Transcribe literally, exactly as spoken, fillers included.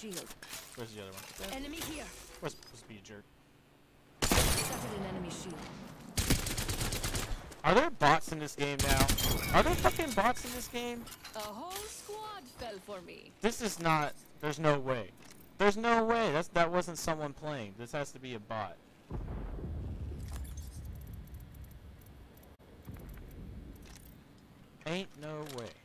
shield. Where's the other one? There. Enemy here. Where's supposed to be a jerk? Shattered an enemy shield. Are there bots in this game now? Are there fucking bots in this game? A whole squad fell for me. This is not. There's no way. There's no way. That's that wasn't someone playing. This has to be a bot. Ain't no way.